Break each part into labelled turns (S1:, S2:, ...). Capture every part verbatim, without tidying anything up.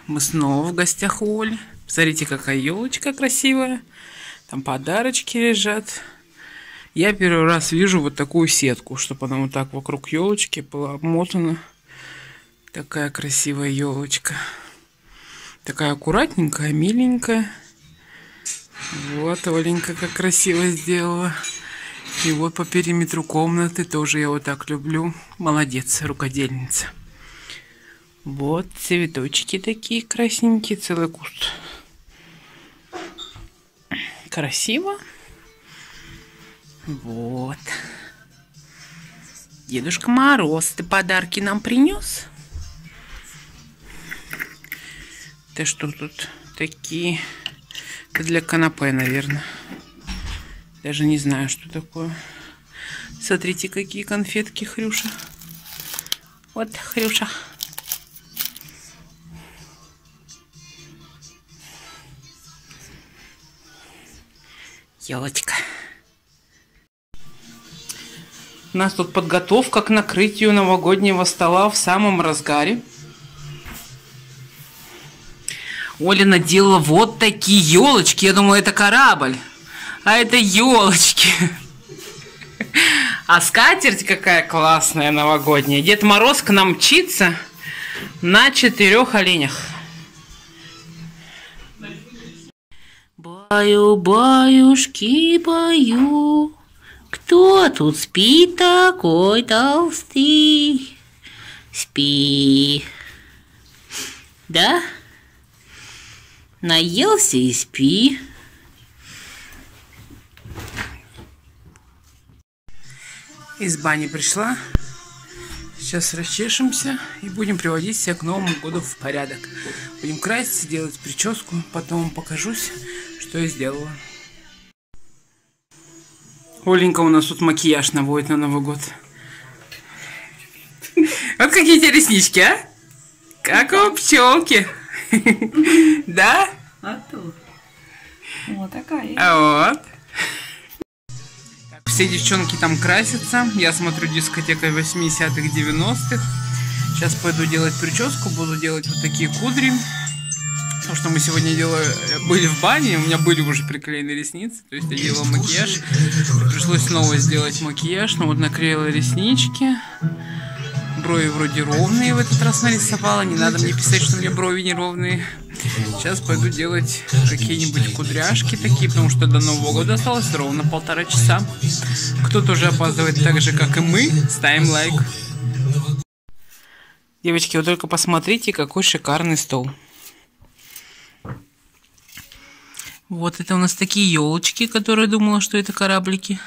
S1: Мы снова в гостях у Оли. Смотрите, какая елочка красивая. Там подарочки лежат. Я первый раз вижу вот такую сетку, чтобы она вот так вокруг елочки была обмотана. Такая красивая елочка. Такая аккуратненькая, миленькая. Вот Оленька как красиво сделала. И вот по периметру комнаты тоже я вот так люблю. Молодец, рукодельница. Вот цветочки такие красненькие, целый куст. Красиво. Вот. Дедушка Мороз, ты подарки нам принес? Ты что тут такие? Это для канапе, наверное. Даже не знаю, что такое. Смотрите, какие конфетки, Хрюша. Вот, Хрюша. Елочка. У нас тут подготовка к накрытию новогоднего стола в самом разгаре. Оля наделала вот такие елочки. Я думала, это корабль. А это елочки. А скатерть какая классная новогодняя. Дед Мороз к нам мчится на четырех оленях. Баю-баюшки, баю. Кто тут спит такой толстый? Спи. Да? Наелся и спи. Из бани пришла. Сейчас расчешемся и будем приводить себя к Новому году в порядок. Будем краситься, делать прическу. Потом вам покажусь, что я сделала. Оленька у нас тут макияж наводит на Новый год. Вот какие тебе реснички, а? Как у пчелки. Да?
S2: А тут. Вот такая.
S1: А вот. Все девчонки там красятся. Я смотрю дискотека восьмидесятых, девяностых. Сейчас пойду делать прическу. Буду делать вот такие кудри. Потому что мы сегодня делали, были в бане. У меня были уже приклеены ресницы. То есть я делала макияж. Пришлось снова сделать макияж. Но вот наклеила реснички. Брови вроде ровные в этот раз нарисовала. Не надо мне писать, что у меня брови неровные. Сейчас пойду делать какие-нибудь кудряшки такие, потому что до Нового года осталось ровно полтора часа. Кто тоже опаздывает так же, как и мы, ставим лайк. Девочки, вы только посмотрите, какой шикарный стол. Вот это у нас такие елочки, которые думала, что это кораблики.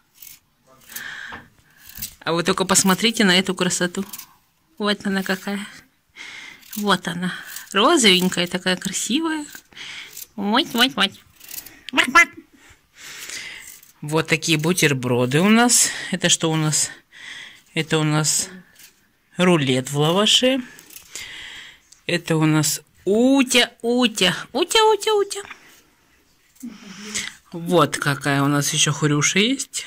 S1: А вы только посмотрите на эту красоту. Вот она какая. Вот она. Розовенькая, такая красивая. Вот, вот, вот. Вот такие бутерброды у нас. Это что у нас? Это у нас рулет в лаваше. Это у нас утя, утя. Утя, утя, утя. Вот какая у нас еще Хрюша есть.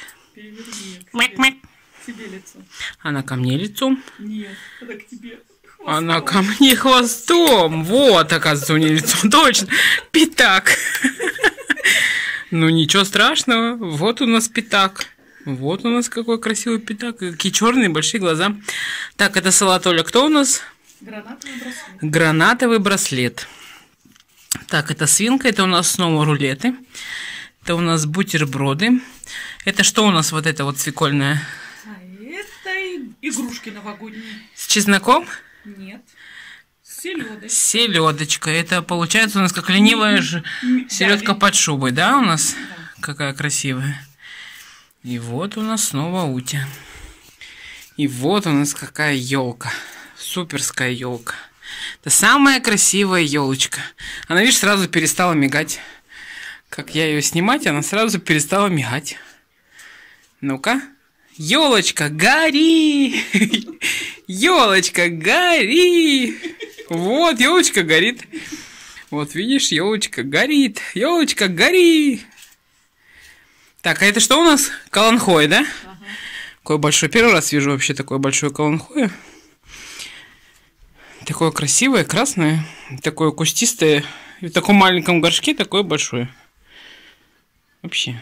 S2: Тебе лицо.
S1: Она ко мне лицом.
S2: Нет, это к тебе. Хвостом.
S1: Она ко мне хвостом. Вот, оказывается, у нее лицо. Точно. Пятак. Ну, ничего страшного. Вот у нас пятак. Вот у нас какой красивый пятак. Какие черные большие глаза. Так, это салат, Оля. Кто у нас?
S2: Гранатовый браслет.
S1: Гранатовый браслет. Так, это свинка. Это у нас снова рулеты. Это у нас бутерброды. Это что у нас вот это вот свекольное?
S2: Игрушки новогодние.
S1: С чесноком?
S2: Нет. С селедочкой.
S1: Селедочка. Это получается у нас как ленивая же селедка под шубой, да, у нас? Да. Какая красивая. И вот у нас снова утя. И вот у нас какая елка. Суперская елка. Это самая красивая елочка. Она, видишь, сразу перестала мигать. Как я ее снимать, она сразу перестала мигать. Ну-ка. Елочка, гори! Елочка, гори! Вот, елочка горит. Вот, видишь, елочка горит. Елочка, гори! Так, а это что у нас? Каланхоэ, да? Ага. Какой большой. Первый раз вижу вообще такое большое каланхоэ. Такое красивое, красное, такое кустистое. И в таком маленьком горшке такое большое. Вообще.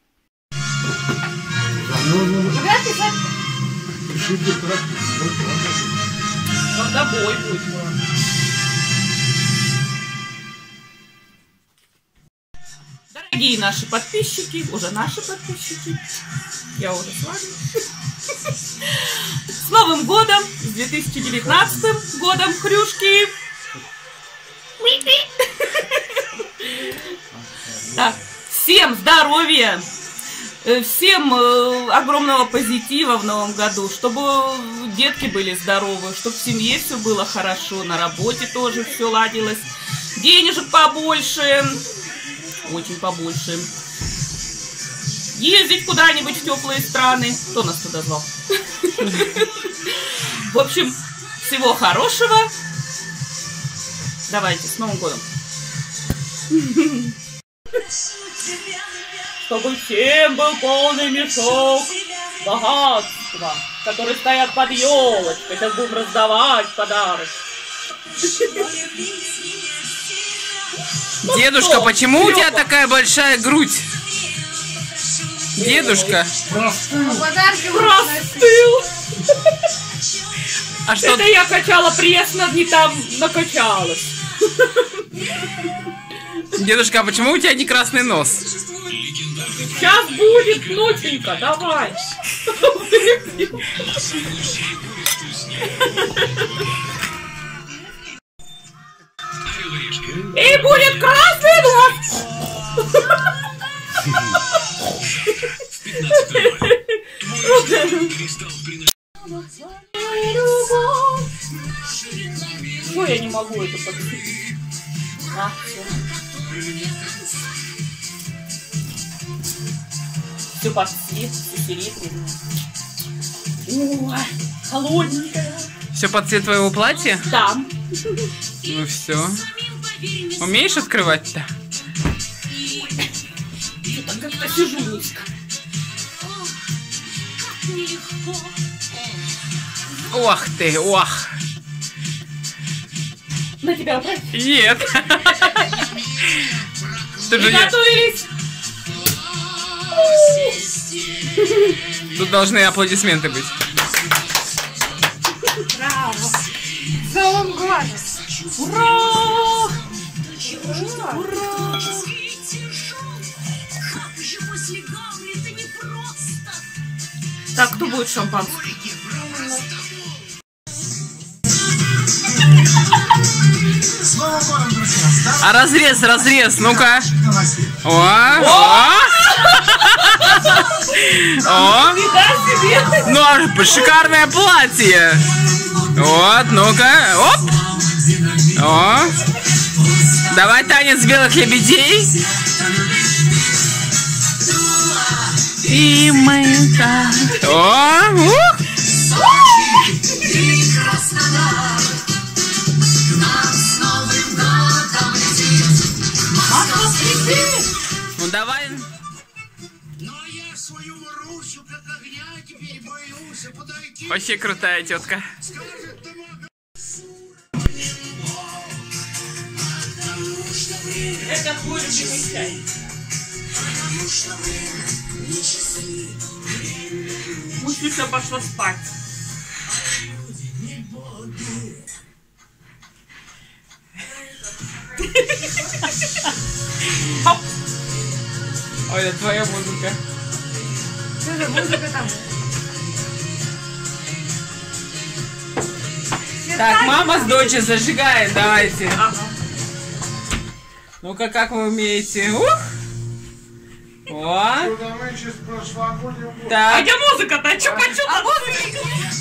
S2: Когда бой будет. Дорогие наши подписчики, уже наши подписчики, я уже с вами. С Новым годом, с две тысячи девятнадцатым годом, хрюшки. Так, всем здоровья, всем огромного позитива в новом году, чтобы детки были здоровы, чтобы в семье все было хорошо, на работе тоже все ладилось, денежек побольше, очень побольше. Ездить куда-нибудь в теплые страны. Кто нас туда звал? В общем, всего хорошего. Давайте, с Новым годом. Чтобы всем был полный мешок богатства, которые стоят под елочкой. Сейчас будем раздавать подарок.
S1: Дедушка, почему у тебя такая большая грудь? Дедушка.
S2: Простыл.
S1: А что?
S2: Это я качала пресс, не там накачалась.
S1: Дедушка, а почему у тебя не красный нос?
S2: Сейчас будет, внученька, давай. И будет красный нос. Ой, я не могу это подписать. А, все. Все под цвет, все серебряное. Ой, холодненькая.
S1: Все под цвет твоего платья?
S2: Там.
S1: Ну все. Умеешь открывать-то?
S2: Я как-то сижу низко.
S1: Ох ты, ох.
S2: На тебя опять?
S1: Нет.
S2: Приготовились.
S1: Тут должны аплодисменты быть.
S2: Браво. С Новым годом. Ура! Ура! Так, кто будет шампанское?
S1: А разрез, разрез, ну-ка. О, о, о. Ну, а шикарное платье. Вот, ну-ка, оп. О. Давай танец белых лебедей. И мы так. О, ух. Ну давай. Вообще крутая тетка.
S2: Это твой любимый чай. Мужчина пошла спать.
S1: Ой, это твоя музыка.
S3: Что музыка там?
S1: Так, мама с дочей зажигает, давайте.
S2: Ага.
S1: Ну-ка, как вы умеете? Ух! О! Так.
S2: А где музыка-то? Чупа-чупа! А музыка!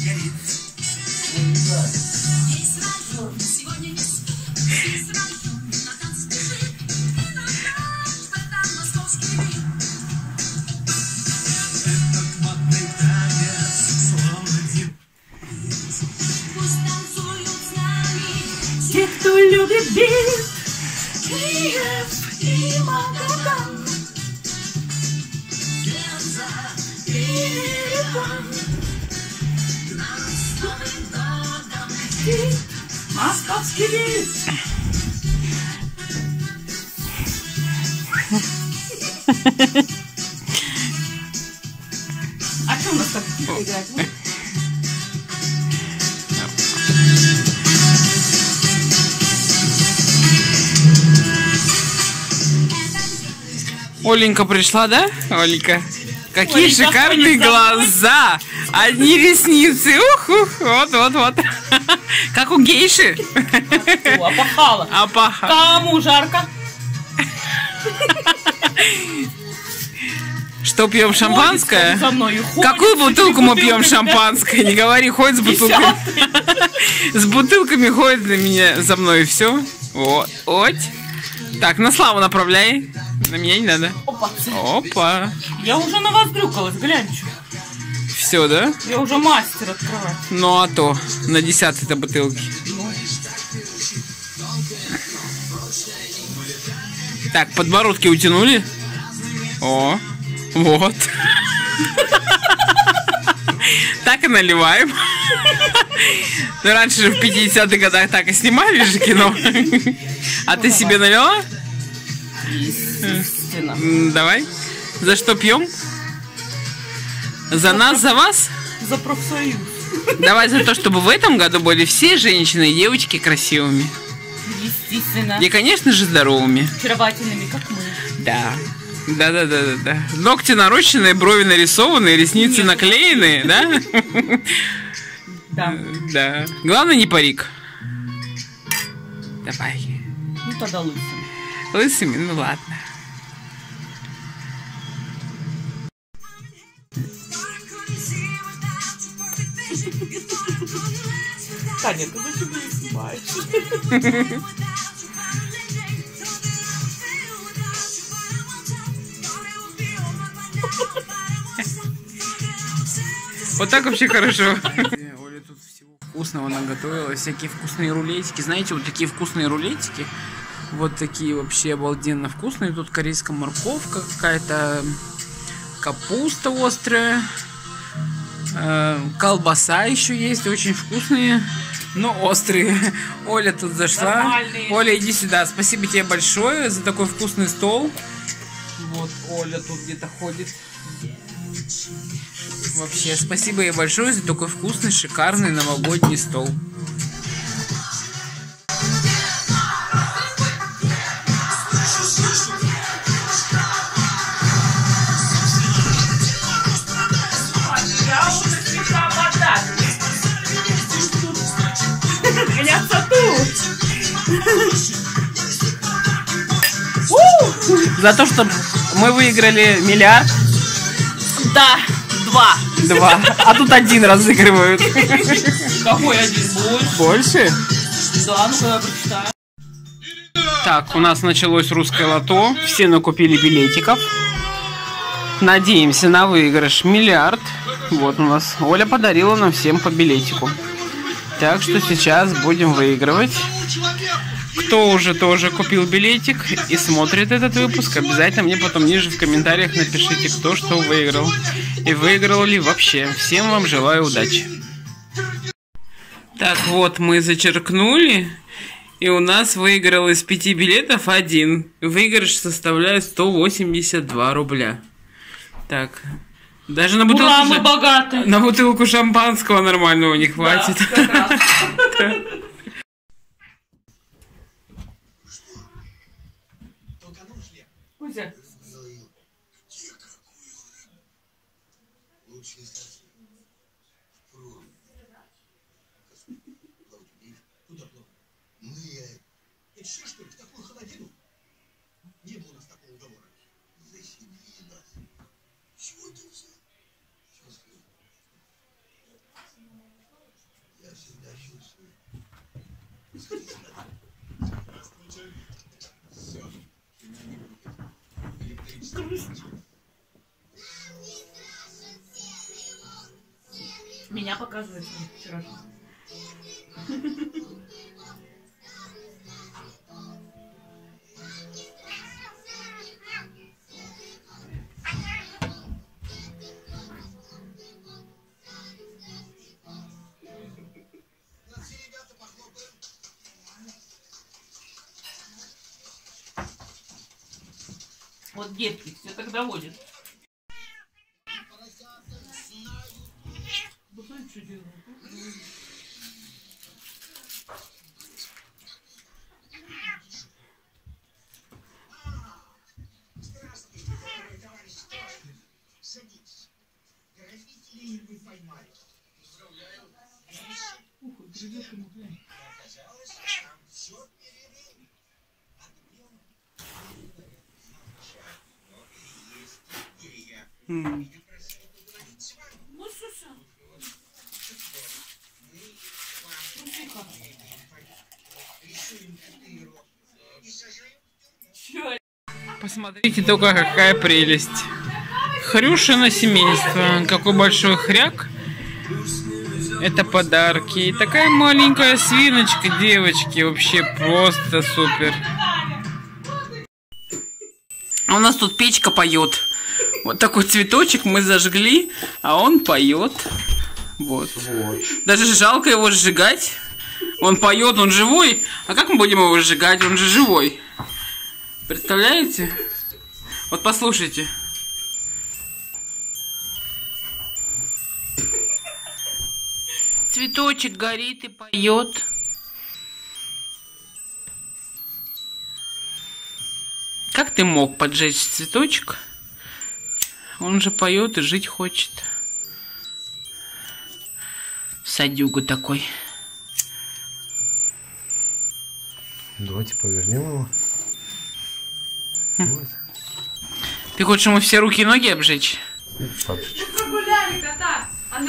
S2: Те, кто любит бит, Киев и Магадан, Пенза и Ереван, нас с Новым годом летит Московский лис. А что у нас так играть?
S1: Оленька пришла, да? Оленька. Какие
S2: Оленька
S1: шикарные
S2: ходит за мной.
S1: глаза! Одни ресницы. Ух, ух, вот, вот, вот. Как у гейши.
S2: О, опахала.
S1: Апаха.
S2: Кому жарко?
S1: Что, пьем шампанское?
S2: Ходит за мной и ходит.
S1: Какую бутылку мы пьем
S2: Бутылка,
S1: шампанское? Не говори, ходит с бутылками. С бутылками ходит на меня, за мной и все. Вот, вот. Так, на Славу направляй. На меня не надо.
S2: Опа.
S1: Опа.
S2: Я уже на вас дрюкалась, глянь, что.
S1: Все, да?
S2: Я уже мастер открывать.
S1: Ну а то, на десятой-то бутылке. Так, подбородки утянули. О, вот. Так и наливаем. Ну, раньше же в пятидесятых годах так и снимали же кино. А ты себе налила?
S2: Естественно.
S1: М, Давай. За что пьем? За нас, за вас?
S2: За профсоюз.
S1: Давай за то, чтобы в этом году были все женщины и девочки красивыми.
S2: Естественно.
S1: И, конечно же, здоровыми.
S2: Очаровательными, как мы.
S1: Да. Да, да, да, да, да. Ногти нарощенные, брови нарисованные, ресницы
S2: Нет.
S1: наклеенные, да?
S2: Да.
S1: Да. Главное, не парик. Давай.
S2: Ну тогда лысым.
S1: Лысыми, ну ладно.
S2: Таня, ты зачем меня снимаешь?
S1: Вот так вообще хорошо. Оля тут всего вкусного наготовила. Всякие вкусные рулетики. Знаете, вот такие вкусные рулетики. Вот такие вообще обалденно вкусные. Тут корейская морковка, какая-то капуста острая. Э, колбаса еще есть, очень вкусные, но острые. Оля тут зашла.
S2: Нормальные.
S1: Оля, иди сюда. Спасибо тебе большое за такой вкусный стол. Вот Оля тут где-то ходит. Вообще, спасибо ей большое за такой вкусный, шикарный новогодний стол.
S2: Я уже пришла вода. Меня сату.
S1: За то, что мы выиграли миллиард.
S2: Да, два.
S1: Два. А тут один разыгрывают.
S2: Какой один больше?
S1: Больше?
S2: Да, ну-ка я прочитаю.
S1: Так, у нас началось русское лото. Все накупили билетиков. Надеемся на выигрыш миллиард. Вот у нас Оля подарила нам всем по билетику. Так что сейчас будем выигрывать. Кто уже тоже купил билетик и смотрит этот выпуск, обязательно мне потом ниже в комментариях напишите, кто что выиграл. И выиграл ли вообще. Всем вам желаю удачи. Так, вот мы зачеркнули. И у нас выиграл из пяти билетов один. Выигрыш составляет сто восемьдесят два рубля. Так. Даже на бутылку,
S2: Ура, мы
S1: ша-
S2: богаты.
S1: на бутылку шампанского нормального не хватит.
S2: Да, как раз. Кузя. Меня показывает вчера. Вот детки все так доводят.
S1: Mm.
S2: Ну, слушай.
S1: Посмотрите только, какая прелесть. Хрюшино семейство. Какой большой хряк. Это подарки. И такая маленькая свиночка, девочки. Вообще просто супер. А у нас тут печка поет. Вот такой цветочек мы зажгли, а он поет. Вот. Вот. Даже жалко его сжигать. Он поет, он живой. А как мы будем его сжигать? Он же живой. Представляете? Вот послушайте. Цветочек горит и поет. Как ты мог поджечь цветочек? Он же поет и жить хочет. Садюга такой.
S4: Давайте повернем его. Вот.
S1: Ты хочешь ему все руки и ноги обжечь?
S3: Прогуляли кота. Она...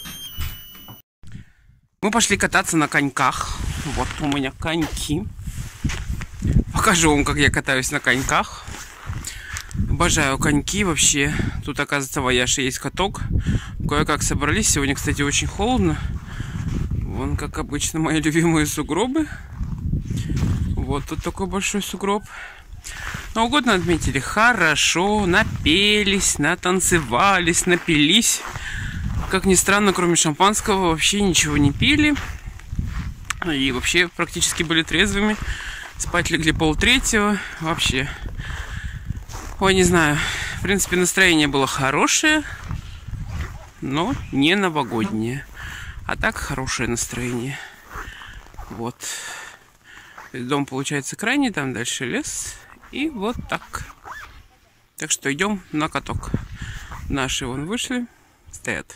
S1: Мы пошли кататься на коньках. Вот у меня коньки. Покажу вам, как я катаюсь на коньках. Обожаю коньки вообще. Тут, оказывается, в Аяше есть каток. Кое-как собрались. Сегодня, кстати, очень холодно. Вон, как обычно, мои любимые сугробы. Вот тут такой большой сугроб. Новый год отметили хорошо. Напелись, натанцевались, напились. Как ни странно, кроме шампанского, вообще ничего не пили. И вообще практически были трезвыми. Спать легли полтретьего. Вообще... Ой, не знаю. В принципе, настроение было хорошее, но не новогоднее. А так хорошее настроение. Вот. Дом получается крайний, там дальше лес. И вот так. Так что идем на каток. Наши вон вышли, стоят.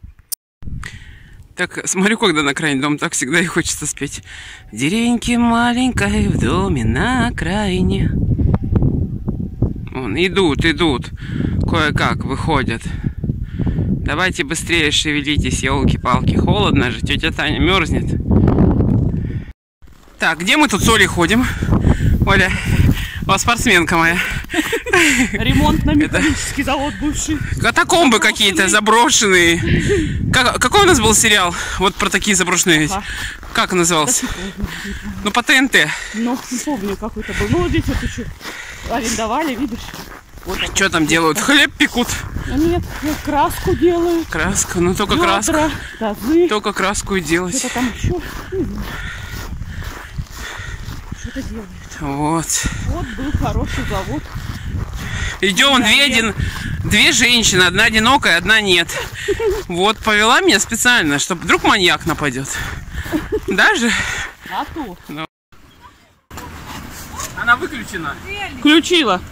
S1: Так, смотрю, когда на крайний дом, так всегда и хочется спеть. В деревеньке маленькой, в доме на окраине. Вон, идут, идут. Кое-как выходят. Давайте быстрее шевелитесь, елки-палки. Холодно же, тетя Таня мерзнет. Так, где мы тут с Олей ходим? Оля, о, спортсменка моя.
S2: Ремонтно-механический завод бывший.
S1: Катакомбы какие-то заброшенные. Как, какой у нас был сериал? Вот про такие заброшенные. Ага. Как назывался? Ну, по ТНТ.
S2: Ну, не помню, какой-то был. Ну, вот здесь вот еще арендовали, видишь? Вот
S1: что там делают? Хлеб пекут?
S2: А нет, краску делают.
S1: Краску, ну только
S2: Ведра,
S1: краску.
S2: тазы.
S1: Только краску и делать.
S2: Что-то там еще. Не знаю. Что-то делают.
S1: Вот.
S2: Вот был хороший завод.
S1: Идем, да, две, один, две женщины, одна одинокая, одна нет. Вот, повела меня специально, чтобы вдруг маньяк нападет. Даже.
S2: А то.
S1: Но... Она выключена.
S2: Включила.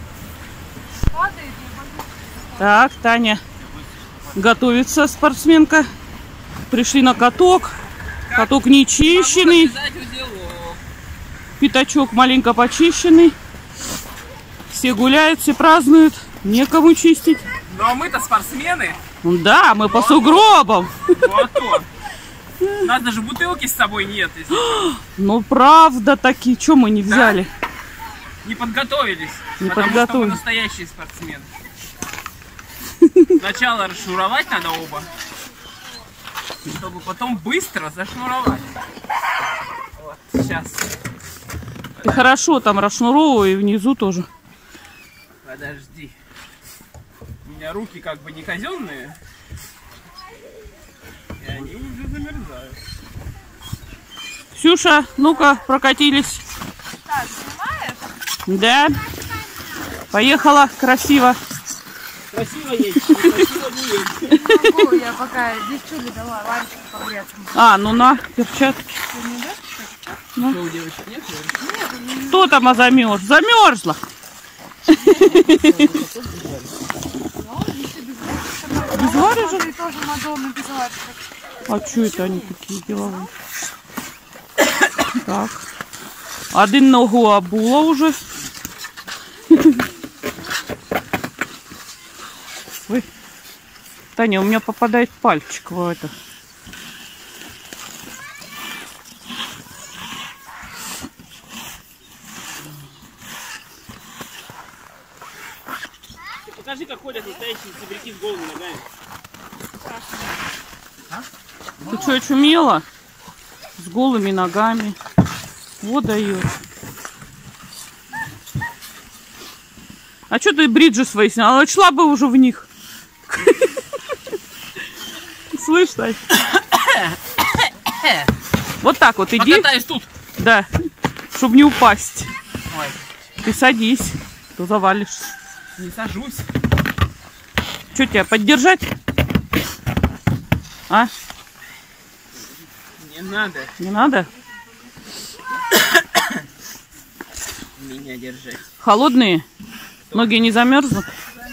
S2: Так, Таня готовится, спортсменка. Пришли на каток. Каток не чищенный. Пятачок маленько почищенный. Все гуляют, все празднуют. Некому чистить.
S1: Ну а мы-то спортсмены.
S2: Да, мы по сугробам.
S1: Вот то. У нас даже бутылки с собой нет. Если...
S2: Ну правда таки, что мы не взяли?
S1: Да? Не подготовились.
S2: Не
S1: потому
S2: подготовились.
S1: что мы настоящие спортсмены. Сначала расшнуровать надо оба, чтобы потом быстро зашнуровать. Вот, сейчас.
S2: Ты хорошо там расшнуровывай и внизу тоже.
S1: Подожди. У меня руки как бы не казенные. И они уже замерзают.
S2: Ксюша, ну-ка, прокатились.
S3: Так, снимаешь?
S2: Да. Поехала красиво.
S1: Красиво есть, красиво не есть.
S3: Могу, я пока девчули дала варочку погреться.
S2: А, ну на, перчатки. Ну.
S1: Что у девочек нет?
S2: Кто там а замерз? Замерзла. Без варежек?
S3: Тоже Мадонна без варежек.
S2: А что это они такие деловые? Так. Один ногу обула уже. Ой. Таня, у меня попадает пальчик в это.
S1: Покажи, как ходят настоящие сибиряки с голыми ногами.
S2: А? Ты что, очумела? С голыми ногами. Вот дает. А что ты бриджи свои сняла? Шла бы уже в них. Слышь, Тань? Вот так вот иди.
S1: Покатаюсь тут.
S2: Да, чтобы не упасть.
S1: Ой.
S2: Ты садись, то завалишься.
S1: Не сажусь.
S2: Что тебя, поддержать? А?
S1: Не надо
S2: Не надо?
S1: меня держать.
S2: Холодные? Ноги не замерзнут?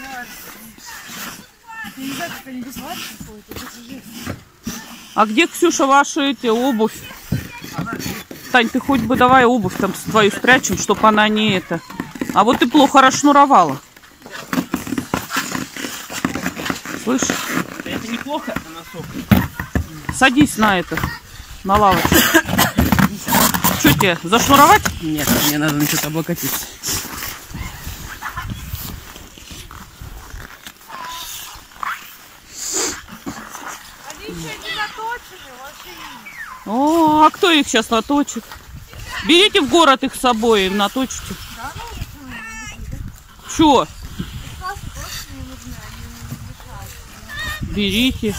S2: А где, Ксюша, ваши эти обувь? Тань, ты хоть бы давай обувь там твою спрячем, чтобы она не это. А вот ты плохо расшнуровала. Слышь?
S1: Это неплохо, а носок.
S2: Садись на это, на лавочку. Что тебе, зашнуровать?
S1: Нет, мне надо на что-то облокотиться.
S2: О, а кто их сейчас наточит? Берите в город их с собой и наточите. Чё? Берите.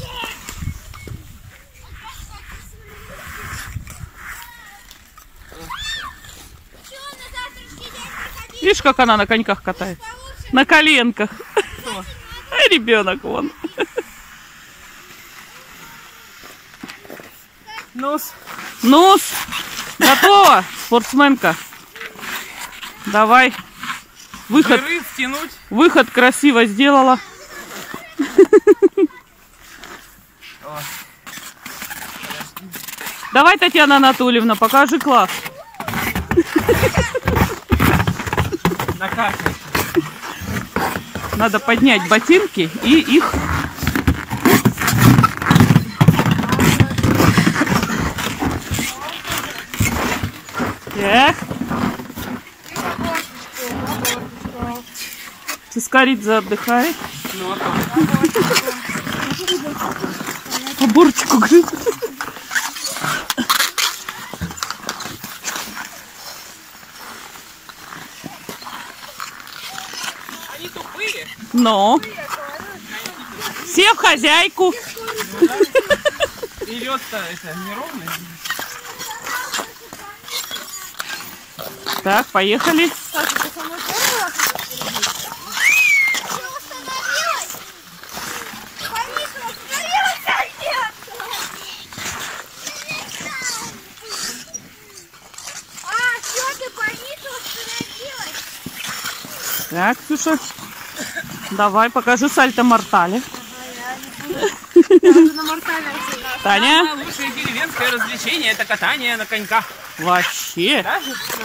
S2: Видишь, как она на коньках катает? На коленках. А ребенок вон.
S1: Нос.
S2: Нос. Готово, спортсменка. Давай. Выход.
S1: Жиры стянуть.
S2: Выход красиво сделала.
S1: О.
S2: Давай, Татьяна Анатольевна, покажи класс.
S1: Накачивай.
S2: Надо поднять ботинки и их... Так. Цискоридзе отдыхает.
S1: Ну, а
S2: По борчику грызет.
S1: они тупые.
S2: Но. Все в хозяйку.
S1: И лед-то это неровный.
S2: Так, поехали. Так, Ксюша, давай, покажи сальто-мортале. Таня?
S1: Самое лучшее деревенское развлечение — это катание на коньках.
S2: Вообще?
S1: Да?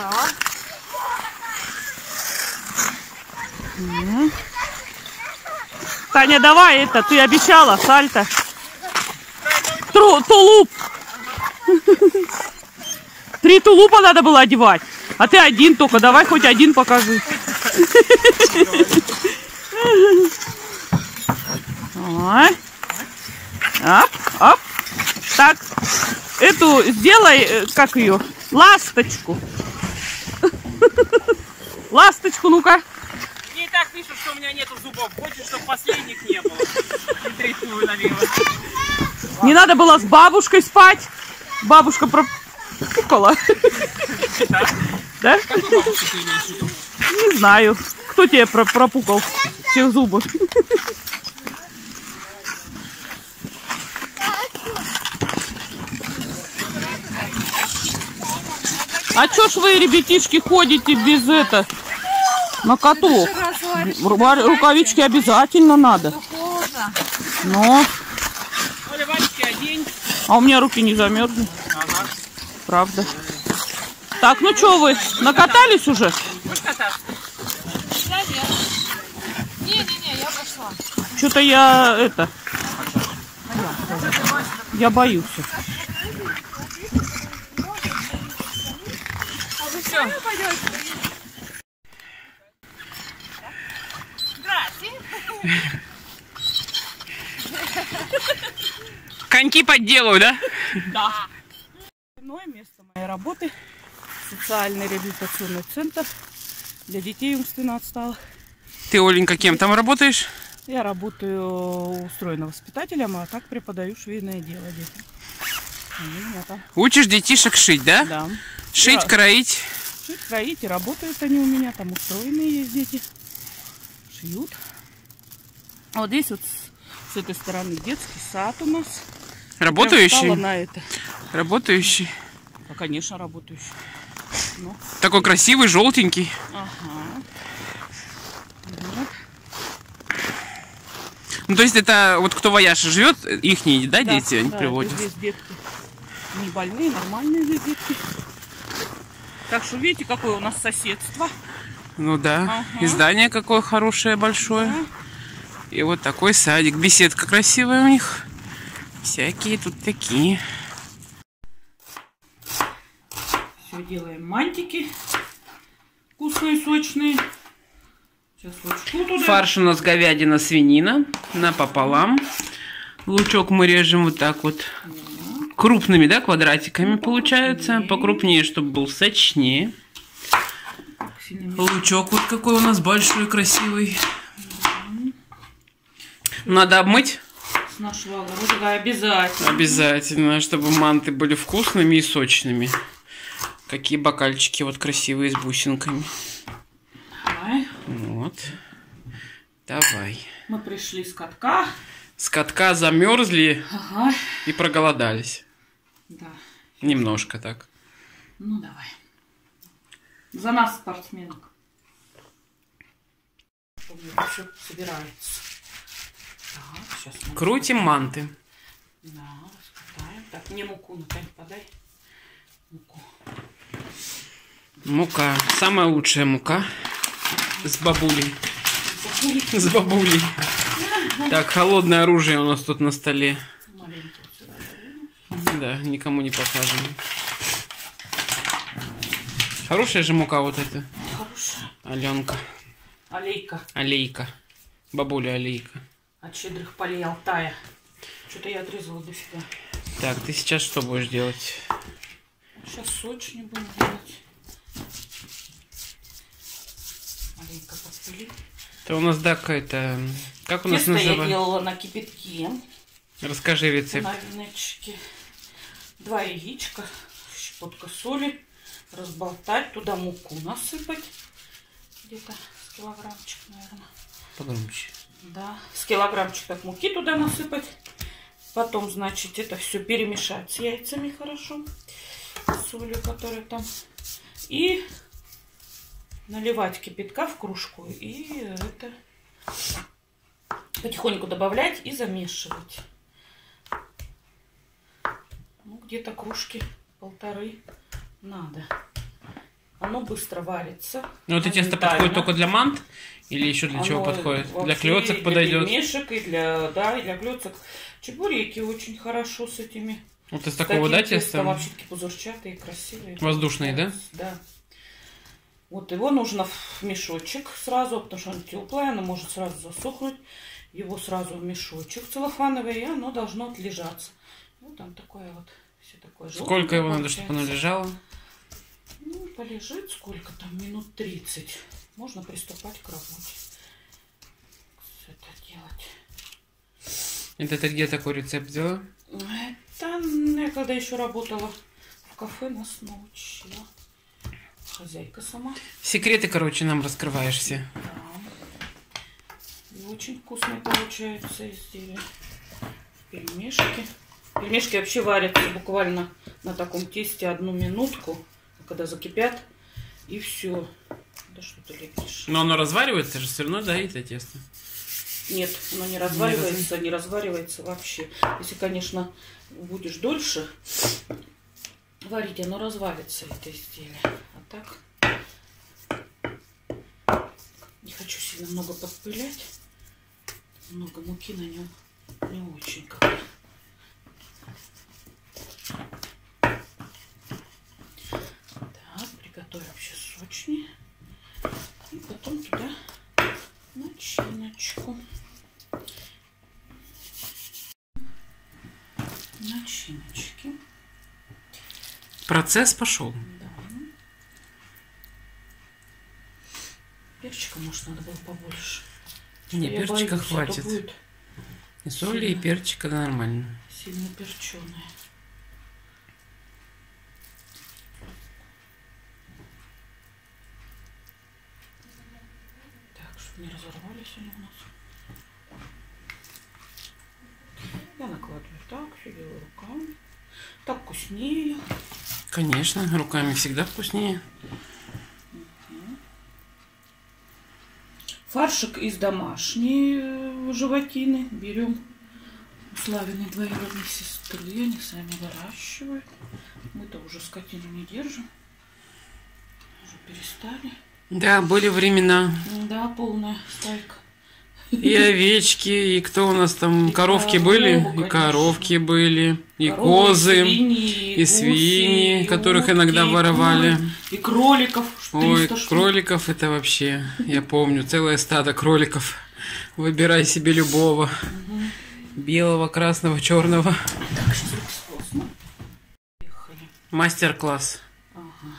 S2: Угу. Таня, давай это, ты обещала, сальто. Тру, тулуп. Три тулупа надо было одевать. А ты один только, давай хоть один покажи. Оп, оп. Так, эту сделай, как ее, ласточку. Ласточку, ну-ка.
S1: Мне и так пишут, что у меня нету зубов. Хочешь, чтобы последних не было. И трясную налево.
S2: Не надо было с бабушкой спать. Бабушка пропукала.
S1: Да?
S2: Да?
S1: Какую бабушку ты имеешь в виду?
S2: Не знаю. Кто тебе про пропукал всех зубы? А чё ж вы, ребятишки, ходите без это на каток? Рукавички обязательно надо. Но. А у меня руки не замерзли. Правда. Так, ну что вы, накатались уже?
S3: Не-не-не, я пошла.
S2: Что-то я это. Я боюсь.
S3: Все.
S1: Коньки подделаю, да?
S2: Да. Иное место моей работы. Социальный реабилитационный центр для детей умственно отсталых.
S1: Ты, Оленька, кем там работаешь?
S2: Я работаю устроенным воспитателем, а так преподаю швейное дело детям. Они у меня там.
S1: Учишь детишек шить, да?
S2: Да.
S1: Шить,
S2: Я...
S1: кроить.
S2: Шить, кроить, и работают они у меня. Там устроенные есть дети. Шьют. А вот здесь вот с, с этой стороны детский сад у нас.
S1: Работающий?
S2: На это.
S1: Работающий.
S2: А, конечно, работающий. Ну.
S1: Такой красивый, желтенький.
S2: Ага. Вот.
S1: Ну, то есть это вот кто вояж живет, ихние, да,
S2: Да,
S1: дети, они
S2: да,
S1: приводят?
S2: здесь детки не больные, нормальные здесь детки. Так что видите, какое у нас соседство.
S1: Ну да.
S2: Ага.
S1: И здание какое хорошее, большое.
S2: Да.
S1: И вот такой садик. Беседка красивая у них. Всякие тут такие.
S2: Все делаем мантики. Вкусные, сочные. Сейчас лучку туда.
S1: Фарш у нас говядина, свинина напополам. Лучок мы режем вот так вот. Крупными, да, квадратиками, ну, получается. Покрупнее, чтобы был сочнее. Лучок вот какой у нас большой, красивый. Надо обмыть?
S2: С нашего огорода обязательно.
S1: Обязательно, чтобы манты были вкусными и сочными. Какие бокальчики вот красивые с бусинками.
S2: Давай.
S1: Вот. Давай.
S2: Мы пришли с катка.
S1: С катка замерзли,
S2: ага.
S1: И проголодались.
S2: Да.
S1: Немножко так.
S2: Ну давай. За нас, спортсменок. Все собирается. Так, сейчас мы...
S1: Крутим манты.
S2: Да, раскатаем. Так, мне муку, Наталья, подай. Муку.
S1: Мука. Самая лучшая мука. С бабулей. С бабулей. Так, холодное оружие у нас тут на столе. Да, никому не покажем. Хорошая же мука вот эта.
S2: Хорошая.
S1: Аленка.
S2: Алейка.
S1: Алейка. Бабуля Алейка.
S2: От щедрых полей Алтая. Что-то я отрезала до себя.
S1: Так, ты сейчас что будешь делать?
S2: Сейчас сочнее будем делать. Маленько подпылить.
S1: Это у нас, да, какая-то... Как у нас
S2: Тесто я
S1: называется?
S2: делала на кипятке.
S1: Расскажи рецепт.
S2: На венечке. Два яичка, щепотка соли. Разболтать, туда муку насыпать. Где-то с килограммчик, наверное.
S1: Погромче.
S2: Да, с килограммчик так муки туда насыпать. Потом, значит, это все перемешать с яйцами хорошо. С солью, которая там. И наливать кипятка в кружку. И это потихоньку добавлять и замешивать. Ну, где-то кружки полторы надо. Оно быстро варится.
S1: Ну, это тесто подходит только для мант? Или еще для
S2: Оно
S1: чего подходит? Для клёцок
S2: для
S1: подойдет?
S2: Для пельмешек и для, да, и для клёцок. Чебуреки очень хорошо с этими.
S1: Вот из такого, да, теста?
S2: Вообще такие пузырчатые, красивые.
S1: Воздушные, да?
S2: Да. Вот его нужно в мешочек сразу, потому что он теплое, оно может сразу засохнуть. Его сразу в мешочек целлофановый, и оно должно отлежаться. Вот там такое вот, все такое желтое.
S1: Сколько его надо,
S2: получается.
S1: чтобы оно лежало?
S2: Ну, полежит сколько там, минут тридцать. Можно приступать к работе. Это делать.
S1: Это ты где такой рецепт взяла?
S2: Это я когда еще работала в кафе, нас научила хозяйка сама.
S1: Секреты, короче, нам раскрываешь все.
S2: Да. Очень вкусные получаются изделия. Пельмешки. Пельмешки вообще варятся буквально на таком тесте одну минутку, когда закипят, и все. Да что ты лепишь?
S1: Но оно разваривается же все равно, да, это тесто?
S2: Нет, оно не разваривается, не разваривается вообще. Если, конечно, будешь дольше варить, оно развалится, это изделие. А так не хочу сильно много подпылять. Много муки на нем не очень как-то. Так, приготовим вообще сочнее. И потом туда начиночку. Начиночки.
S1: Процесс пошел.
S2: Да. Перчика, может, надо было побольше.
S1: Не,
S2: Я
S1: перчика
S2: боюсь,
S1: хватит.
S2: это будет
S1: И соли,
S2: сильно.
S1: и перчика нормально.
S2: Сильно перченая. Так, чтобы не разорвались они у нас. Я накладываю так, все делаю руками. Так вкуснее.
S1: Конечно, руками всегда вкуснее.
S2: Фаршик из домашней э, животины берем у Славиной двоюродной сестры. Они сами выращивают. Мы-то уже скотину не держим. Уже перестали.
S1: Да, были времена.
S2: Да, полная стайка.
S1: И овечки, и кто у нас там,
S2: И
S1: коровки
S2: корову,
S1: были, и
S2: конечно.
S1: коровки были, и
S2: Коровы,
S1: козы,
S2: свиньи,
S1: и
S2: гуси,
S1: свиньи,
S2: и
S1: которых
S2: утки,
S1: иногда
S2: и
S1: воровали.
S2: куры, и кроликов.
S1: Ой,
S2: триста штук.
S1: кроликов это вообще, я помню, целое стадо кроликов. Выбирай себе любого. Белого, красного, черного.
S2: Так, сейчас руки сползну. Поехали.
S1: Мастер-класс.
S2: Ага.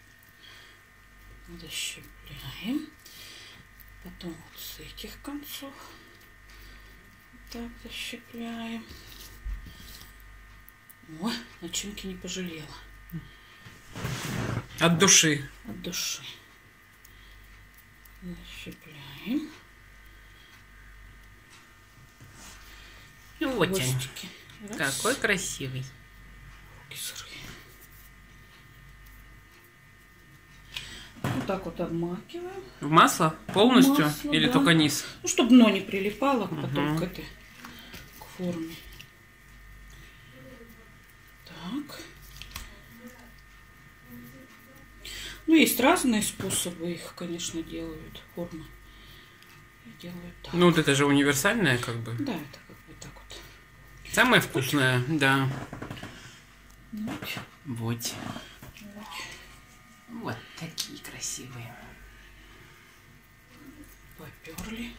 S2: Защипляем. Потом вот с этих концов. Так, защипляем. О, начинки не пожалела.
S1: От души.
S2: От души. Защипляем.
S1: Вот он.
S2: Хвостики. Раз.
S1: Какой красивый.
S2: Руки сырые. Вот так вот обмакиваем.
S1: В масло полностью
S2: Масло,
S1: или
S2: да.
S1: только низ?
S2: Ну, чтобы дно не прилипало потом
S1: Мгм.
S2: к этой к форме. Так. Ну, есть разные способы, их, конечно, делают формы. И делают так.
S1: Ну вот это же универсальное как бы.
S2: Да, это как бы так вот.
S1: Самое вкусное, да.
S2: Вот.
S1: Вот.
S2: Вот.
S1: Вот такие красивые.
S2: Поперли.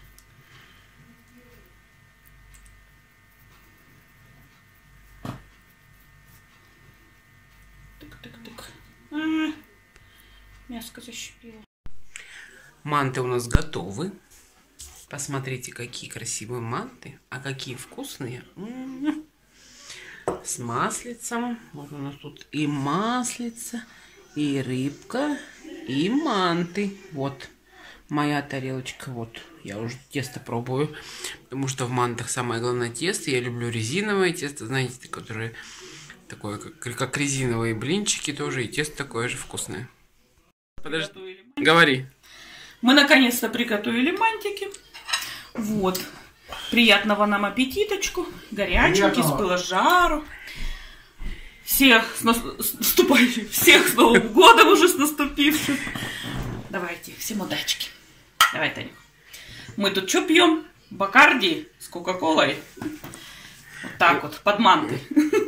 S2: Тык-тык-тык. А, мяско защипило.
S1: Манты у нас готовы. Посмотрите, какие красивые манты, а какие вкусные. М-м-м. С маслицем. Вот у нас тут и маслица, и рыбка, и манты. Вот моя тарелочка. Вот я уже тесто пробую, потому что в мантах самое главное тесто. Я люблю резиновое тесто, знаете, которое такое, как, как резиновые блинчики тоже, и тесто такое же вкусное. Подожди, говори.
S2: Мы наконец-то приготовили мантики. Вот. Приятного нам аппетиточку. Горяченький, с пыла с жару. Всех с, нас... с наступающим, всех с Новым годом уже с наступившим. Давайте, всем удачки. Давай, Таня. Мы тут что пьем? Бакарди с Кока-Колой. Вот так вот, под манты.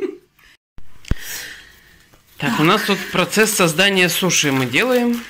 S1: Так, у нас тут процесс создания суши мы делаем.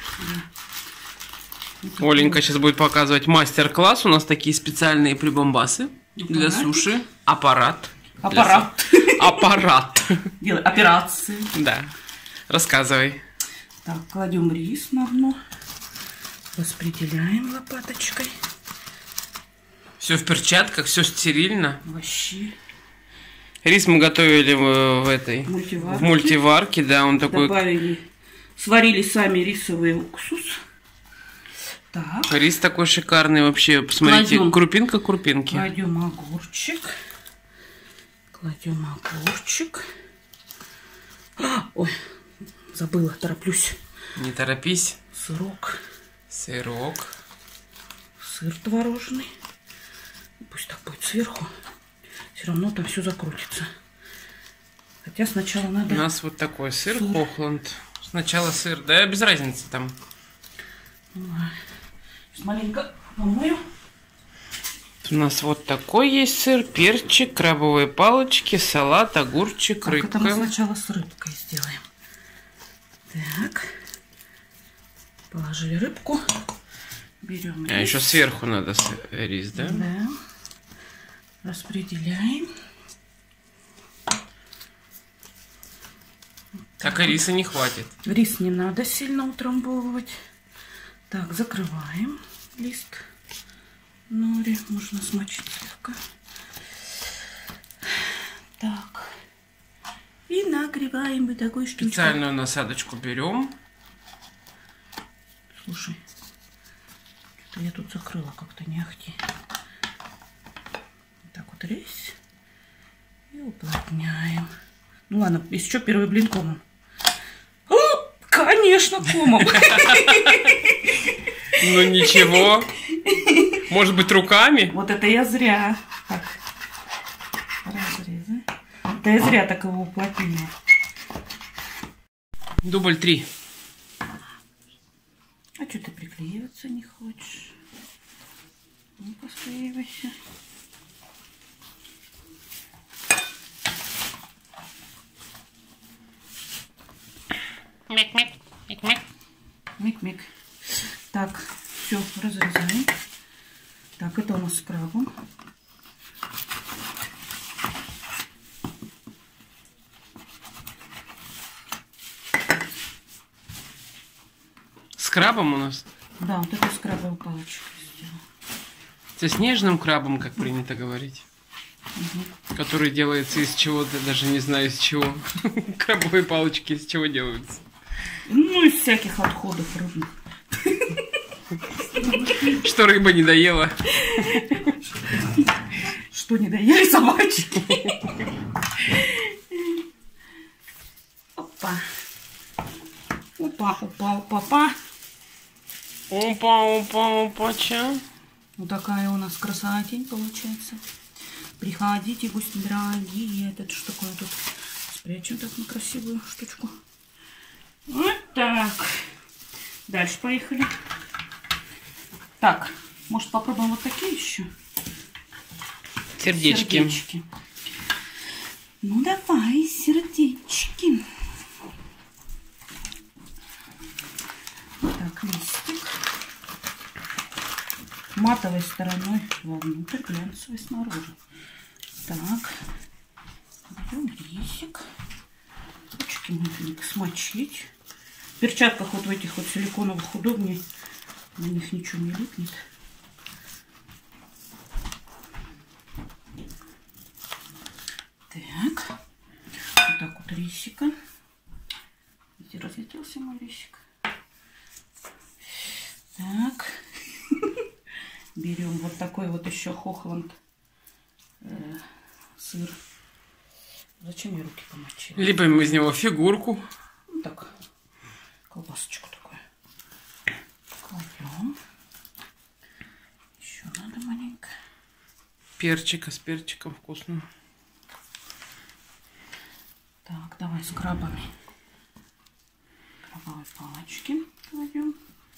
S1: Оленька сейчас будет показывать мастер-класс. У нас такие специальные прибамбасы для
S2: Аппарат.
S1: суши. Аппарат. Для
S2: Аппарат.
S1: су- Аппарат.
S2: Делай операции.
S1: Да. Рассказывай.
S2: Так, кладем рис на дно. Распределяем лопаточкой.
S1: Все в перчатках, все стерильно.
S2: Вообще.
S1: Рис мы готовили в, в этой
S2: Мультиварке.
S1: в мультиварке, да, он такой.
S2: Добавили, сварили сами рисовый уксус. Так.
S1: Рис такой шикарный вообще. Посмотрите,
S2: Кладем.
S1: крупинка крупинки.
S2: Кладем огурчик. Кладем огурчик. А, ой, забыла, тороплюсь.
S1: Не торопись.
S2: Сырок.
S1: Сырок.
S2: Сыр творожный. Пусть так будет сверху. Все равно там все закрутится. Хотя сначала надо...
S1: У нас вот такой сыр,
S2: сыр.
S1: Хохланд. Сначала сыр, да без разницы там.
S2: Сейчас маленько помою.
S1: У нас вот такой есть сыр, перчик, крабовые палочки, салат, огурчик,
S2: Так,
S1: рыбка.
S2: это мы сначала с рыбкой сделаем. Так. Положили рыбку. Берем рис.
S1: А еще сверху надо рис, да?
S2: Да. Распределяем.
S1: Так и риса не хватит.
S2: Рис не надо сильно утрамбовывать. Так, закрываем лист нори. Можно смочить слегка. Так. И нагреваем вот такой штучкой.
S1: Специальную насадочку берем.
S2: Слушай, что-то я тут закрыла как-то, не ахти. Вот так вот рис. И уплотняем. Ну ладно, еще первый блин комом. О, конечно, комом.
S1: Ну ничего. Может быть, руками?
S2: Вот это я зря. Так. Разрезы. Это я зря так его уплотнила.
S1: Дубль три.
S2: А что ты приклеиваться не хочешь? Ну, посклеивайся.
S1: Мик-мик, мик-мик.
S2: Мик-мик. Так, все, разрезаем. Так, это у нас с крабом.
S1: С крабом у нас?
S2: Да, вот это с крабовой палочкой сделала.
S1: Со снежным крабом, как принято говорить.
S2: Угу.
S1: Который делается из чего-то, даже не знаю из чего. Крабовые палочки из чего делаются?
S2: Ну, из всяких отходов рыбных.
S1: Что рыба не доела.
S2: Что не доели собачки? Опа. Опа, опа, опа, опа.
S1: Опа, опа, опа, ча.
S2: Вот такая у нас красотень получается. Приходите, гости дорогие. Это что такое тут? Спрячем так на красивую штучку. Вот так. Дальше поехали. Так, может попробуем вот такие еще?
S1: Сердечки.
S2: Сердечки. Ну давай, сердечки. Так, листик. Матовой стороной вовнутрь, глянцевой снаружи. Так, берем рисик. Ручки можно смочить. В перчатках вот в этих вот силиконовых удобнее. На них ничего не липнет. Так. Вот так вот рисика. Где разлетелся мой рисик? Так. Берем вот такой вот еще Хохланд э, сыр. Зачем я руки помочила?
S1: Лепим из него фигурку.
S2: Вот так. Колбасочку такую. Кладем. Еще надо маленько.
S1: Перчика с перчиком вкусно.
S2: Так, давай с крабами. Крабовые палочки кладем.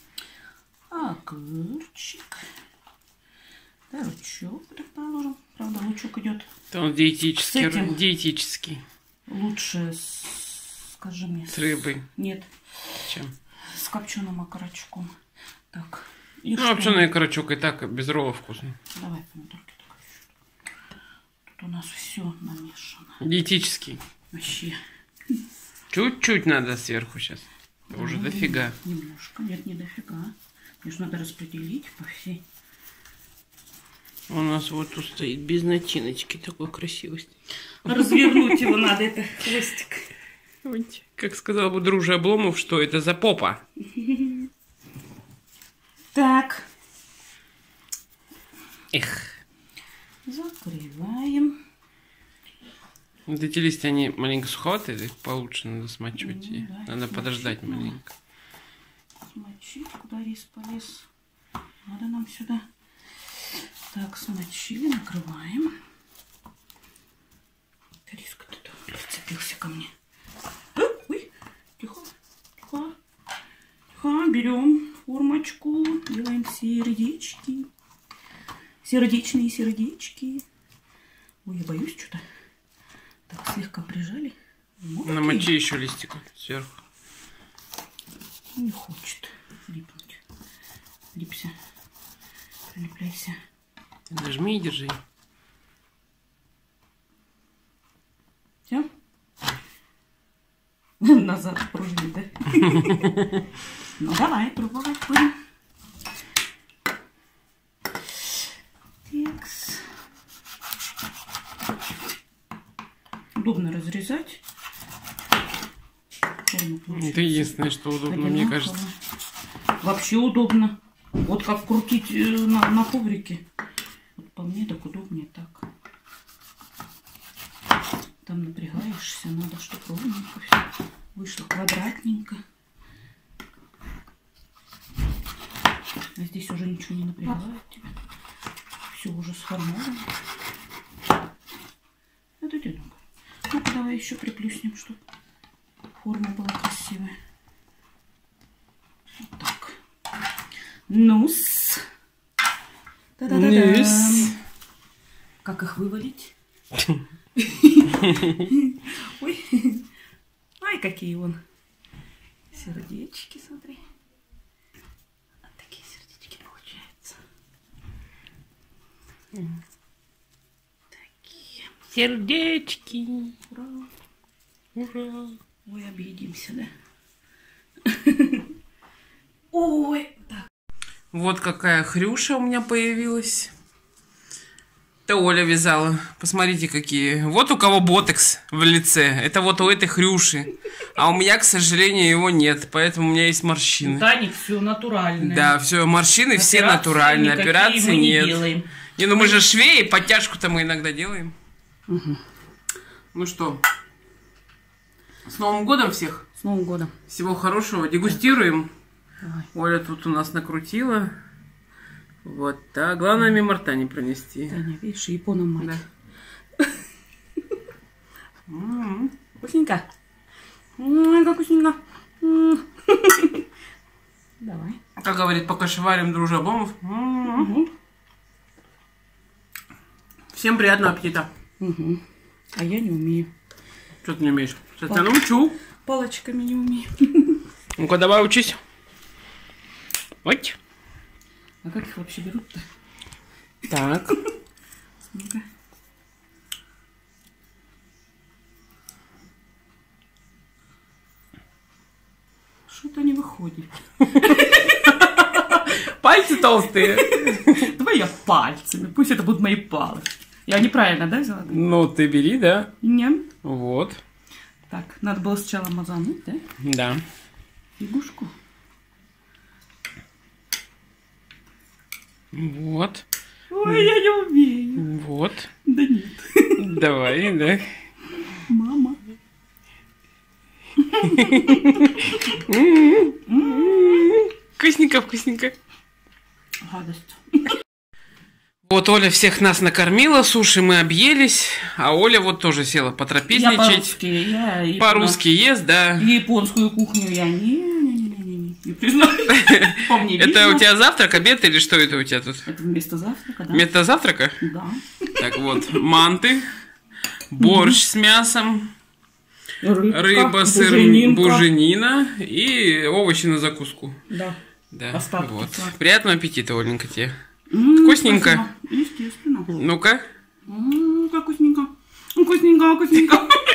S2: Огурчик. Да, лучок предположим. Правда, лучок идет.
S1: Он диетический.
S2: С этим.
S1: Диетический.
S2: Лучше с, скажи мне.
S1: С рыбой.
S2: Нет.
S1: Чем?
S2: С копченым окорочком. Так. И
S1: Ну,
S2: что?
S1: копченый окорочок и так без рола вкусно.
S2: Давай помидорки только еще. Тут у нас все намешано.
S1: Диетический.
S2: Вообще.
S1: Чуть-чуть надо сверху сейчас. Уже
S2: Ну,
S1: дофига.
S2: Немножко. Нет, не дофига. Мне же надо распределить по всей.
S1: У нас вот тут стоит без начиночки такой красивости.
S2: Развернуть его надо, это хвостик.
S1: Как сказал бы дружи Обломов, что это за попа.
S2: Так.
S1: Эх.
S2: Закрываем.
S1: Вот эти листья, они маленько суховатые, их получше надо смачивать.
S2: Ну,
S1: и
S2: да,
S1: надо
S2: смочить
S1: подождать
S2: надо.
S1: маленько.
S2: Смочить, куда рис полез. Надо нам сюда. Так, смочили, накрываем. Рис-ка тут прицепился ко мне. Ой, тихо, тихо. Тихо, берем формочку, делаем сердечки. Сердечные сердечки. Ой, я боюсь что-то. Так, слегка прижали. Мокрый.
S1: Намочи еще листик сверху.
S2: Не хочет липнуть. Липся. Прилепляйся.
S1: Нажми и держи.
S2: Все? Назад пружинит, да? Ну давай, пробовать будем. Текс. Удобно разрезать.
S1: Это единственное, что удобно, мне кажется.
S2: Вообще удобно. Вот как крутить на, на коврике. Вот по мне так удобнее так. Там напрягаешься, надо, чтобы ровненько все вышло, квадратненько. А здесь уже ничего не напрягает тебя. Все уже сформовано. Это где ну-ка? Ну-ка, давай еще приплюснем, чтобы форма была красивая. Вот так. Ну-с.
S1: Ну-с.
S2: Как их вывалить? Ой. Ай, какие вон сердечки, смотри. Вот такие сердечки получаются. Такие.
S1: Сердечки.
S2: Ура.
S1: Ура.
S2: Ой, объедимся, да? Ой, так.
S1: Вот какая хрюша у меня появилась. Это Оля вязала. Посмотрите, какие. Вот у кого ботекс в лице. Это вот у этой хрюши. А у меня, к сожалению, его нет. Поэтому у меня есть морщины.
S2: Таник, все натуральное.
S1: Да, все, морщины все
S2: Операции
S1: натуральные.
S2: никакие
S1: Операции
S2: мы не
S1: нет.
S2: делаем.
S1: Не, ну мы же швеи, подтяжку-то мы иногда делаем.
S2: Угу.
S1: Ну что, с Новым годом всех.
S2: С Новым годом.
S1: Всего хорошего. Дегустируем.
S2: Давай.
S1: Оля тут у нас накрутила. Вот так. Главное, мимо рта не пронести.
S2: Таня, видишь, японом мать.
S1: Да. М-м.
S2: Вкусненько. Ой, как вкусненько. Давай.
S1: Как говорит, пока шварим, дружа Обломов. М-м.
S2: Угу.
S1: Всем приятного аппетита.
S2: Угу. А я не умею.
S1: Что ты не умеешь? Сейчас тебя научу.
S2: Палочками не умею.
S1: Ну-ка, давай учись. Вот.
S2: А как их вообще берут-то?
S1: Так.
S2: Ну-ка. Что-то не выходит.
S1: Пальцы толстые.
S2: Давай я пальцами. Пусть это будут мои палочки. Я неправильно, да, взяла?
S1: Ну, ты бери, да.
S2: Нет.
S1: Вот.
S2: Так, надо было сначала мазануть, да?
S1: Да.
S2: Фигушку.
S1: Вот.
S2: Ой, я не умею.
S1: Вот.
S2: Да нет.
S1: Давай, да.
S2: Мама.
S1: Вкусненько, вкусненько.
S2: Гадость.
S1: Вот Оля всех нас накормила, суши мы объелись, а Оля вот тоже села
S2: Я
S1: потрапезничать.
S2: по-русски. Я и
S1: По-русски ест, да.
S2: японскую кухню я не, не, не, не, не, не признаю. По мне
S1: Это
S2: видно.
S1: у тебя завтрак, обед или что это у тебя тут?
S2: Это вместо завтрака, да?
S1: Вместо завтрака?
S2: Да.
S1: Так вот, манты, борщ с мясом,
S2: Рыбка,
S1: рыба, сыр,
S2: буженинка.
S1: буженина и овощи на закуску.
S2: Да.
S1: Да,
S2: Остатки
S1: вот.
S2: сладкие.
S1: Приятного аппетита, Оленька, тебе.
S2: М,
S1: Вкусненько?
S2: спасибо. Естественно.
S1: Ну-ка.
S2: М, как вкусненько. Вкусненько, вкусненько.